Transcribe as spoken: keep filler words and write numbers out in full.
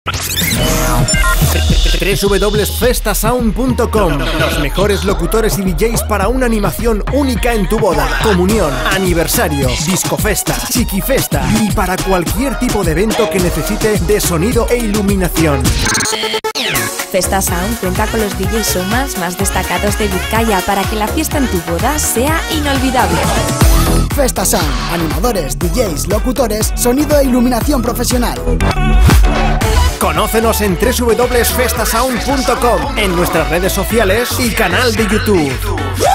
doble u doble u doble u punto festasound punto com. Los mejores locutores y D Js para una animación única en tu boda, comunión, aniversario, discofesta, chiquifesta y para cualquier tipo de evento que necesite de sonido e iluminación. Festasound cuenta con los D Js Somas más destacados de Vizcaya para que la fiesta en tu boda sea inolvidable. Festasound, animadores, D Js, locutores, sonido e iluminación profesional. Conócenos en doble u doble u doble u punto festasound punto com, en nuestras redes sociales y canal de YouTube.